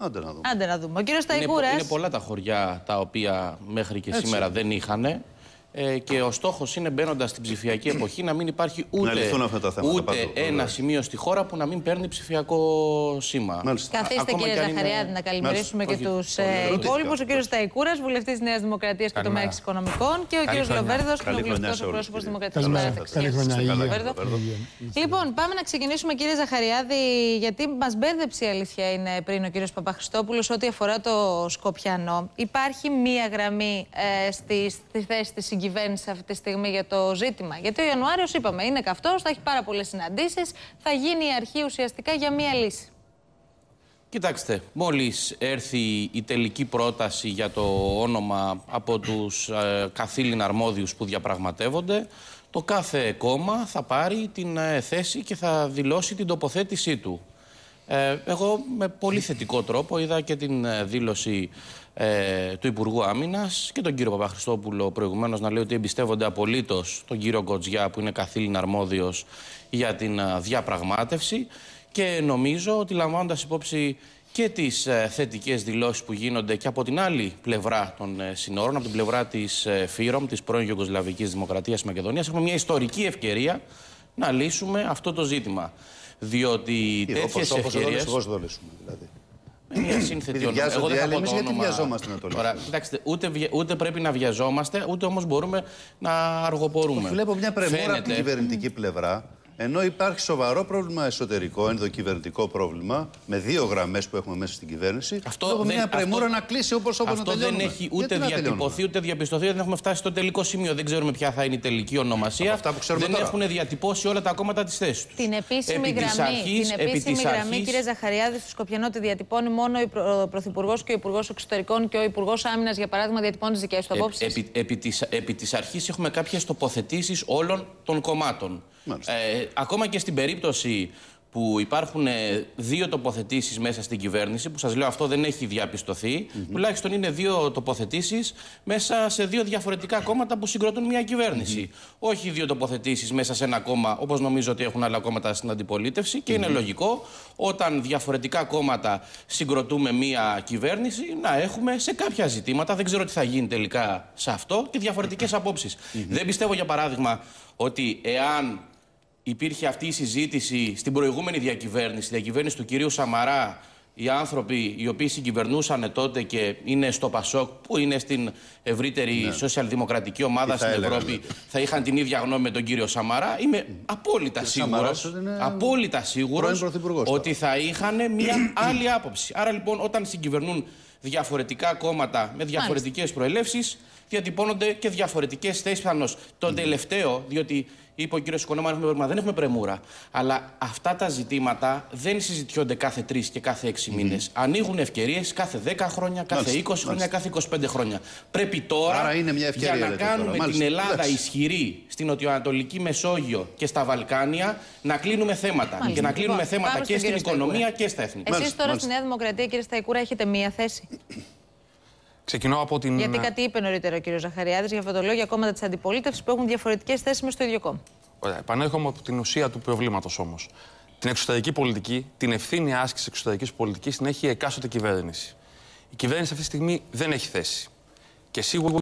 Άντε να δούμε. Ο κύριος Σταϊκούρας. Είναι πολλά τα χωριά τα οποία μέχρι και σήμερα δεν είχαν. Και ο στόχος είναι, μπαίνοντας στην ψηφιακή εποχή, να μην υπάρχει ούτε ένα σημείο στη χώρα που να μην παίρνει ψηφιακό σήμα. Καθίστε, κύριε Ζαχαριάδη, να καλημερίσουμε και τους υπόλοιπους. Ο κύριος Σταϊκούρας, βουλευτής Νέας Δημοκρατίας και τομέας οικονομικών, και ο κύριος Λοβέρδος, κοινοβουλευτικός εκπρόσωπος Δημοκρατίας Παράταξης. Λοιπόν, πάμε να ξεκινήσουμε, κύριε Ζαχαριάδη, γιατί μας μπέρδεψε, η αλήθεια είναι, πριν ο κύριος Παπαχριστόπουλος, ό,τι αφορά το Σκοπιανό. Υπάρχει μία γραμμή στη θέση της κυβέρνηση αυτή τη στιγμή για το ζήτημα? Γιατί ο Ιανουάριος, είπαμε, είναι καυτός, θα έχει πάρα πολλές συναντήσεις, θα γίνει η αρχή ουσιαστικά για μία λύση. Κοιτάξτε, μόλις έρθει η τελική πρόταση για το όνομα από τους καθήλυνα αρμόδιους που διαπραγματεύονται, το κάθε κόμμα θα πάρει την θέση και θα δηλώσει την τοποθέτησή του. Εγώ με πολύ θετικό τρόπο είδα και την δήλωση του Υπουργού Άμυνας και τον κύριο Παπαχριστόπουλο προηγουμένως να λέει ότι εμπιστεύονται απολύτως τον κύριο Γκοτζιά, που είναι καθήλυνα αρμόδιος για την διαπραγμάτευση, και νομίζω ότι, λαμβάνοντας υπόψη και τις θετικές δηλώσεις που γίνονται και από την άλλη πλευρά των συνόρων, από την πλευρά της ΦΥΡΟΜ, της πρώην Ιουγκοσλαβικής Δημοκρατίας Μακεδονίας, έχουμε μια ιστορική ευκαιρία να λύσουμε αυτό το ζήτημα. Διότι τέτοιες ευκαιρίες. Μια σύνθετη όνομα. Εγώ δεν θα πω το όνομα. Γιατί βιαζόμαστε να το λέμε. Κοιτάξτε, ούτε πρέπει να βιαζόμαστε, ούτε όμως μπορούμε να αργοπορούμε. Βλέπω μια πρεμούρα από την κυβερνητική πλευρά. Ενώ υπάρχει σοβαρό πρόβλημα εσωτερικό, ενδοκυβερνητικό πρόβλημα, με δύο γραμμές που έχουμε μέσα στην κυβέρνηση. Έχω μια πρεμούρα να κλείσει όπως να τελειώνουμε. Αυτό δεν έχει ούτε διατυπωθεί ούτε διαπιστωθεί. Δεν έχουμε φτάσει στο τελικό σημείο. Δεν ξέρουμε ποια θα είναι η τελική ονομασία. Δεν έχουν διατυπώσει όλα τα κόμματα τις θέσεις τους. Την επίσημη γραμμή, κύριε Ζαχαριάδη, στο Σκοπιανό τη διατυπώνει μόνο ο Πρωθυπουργός και ο Υπουργός Εξωτερικών, και ο Υπουργός Άμυνας, για παράδειγμα, διατυπώνει τις δικές του απόψεις. Επί της αρχής έχουμε κάποιες τοποθετήσεις όλων των κομμάτων. Ακόμα και στην περίπτωση που υπάρχουν δύο τοποθετήσεις μέσα στην κυβέρνηση, που σας λέω αυτό δεν έχει διαπιστωθεί, τουλάχιστον είναι δύο τοποθετήσεις μέσα σε δύο διαφορετικά κόμματα που συγκροτούν μια κυβέρνηση. Όχι δύο τοποθετήσεις μέσα σε ένα κόμμα, όπως νομίζω ότι έχουν άλλα κόμματα στην αντιπολίτευση, και είναι λογικό όταν διαφορετικά κόμματα συγκροτούμε μια κυβέρνηση να έχουμε σε κάποια ζητήματα, δεν ξέρω τι θα γίνει τελικά σε αυτό, και διαφορετικές απόψεις. Δεν πιστεύω, για παράδειγμα, ότι εάν υπήρχε αυτή η συζήτηση στην προηγούμενη διακυβέρνηση, τη διακυβέρνηση του κυρίου Σαμαρά, οι άνθρωποι οι οποίοι συγκυβερνούσαν τότε και είναι στο Πασόκ, που είναι στην ευρύτερη σοσιαλδημοκρατική ομάδα στην Ευρώπη, θα είχαν την ίδια γνώμη με τον κύριο Σαμαρά. Είμαι απόλυτα σίγουρος ότι θα είχαν μια άλλη άποψη. Άρα λοιπόν, όταν συγκυβερνούν διαφορετικά κόμματα με διαφορετικές προελεύσεις, διατυπώνονται και διαφορετικές θέσεις πιθανώς. Το τελευταίο, διότι είπε ο κύριος Οικονόμου, δεν έχουμε πρεμούρα. Αλλά αυτά τα ζητήματα δεν συζητιόνται κάθε 3 και κάθε 6 μήνες. Ανοίγουν ευκαιρίες κάθε 10 χρόνια, κάθε 20 χρόνια, κάθε 25 χρόνια. Πρέπει τώρα, για να κάνουμε την Ελλάδα ισχυρή στην νοτιοανατολική Μεσόγειο και στα Βαλκάνια, να κλείνουμε θέματα. Και να κλείνουμε θέματα και στην οικονομία και στα εθνικά. Εσείς τώρα στη Νέα Δημοκρατία, κύριε Σταϊκούρα, έχετε μία θέση? Ξεκινώ από την. Γιατί κάτι είπε νωρίτερα ο κύριος Ζαχαριάδης, για αυτό το λέω, για κόμματα της αντιπολίτευσης που έχουν διαφορετικές θέσεις μες στο ίδιο κόμμα. Ωραία. Επανέρχομαι από την ουσία του προβλήματος όμως. Την εξωτερική πολιτική, την ευθύνη άσκησης εξωτερικής πολιτικής την έχει η εκάστοτε κυβέρνηση. Η κυβέρνηση αυτή τη στιγμή δεν έχει θέση. Και σίγουρα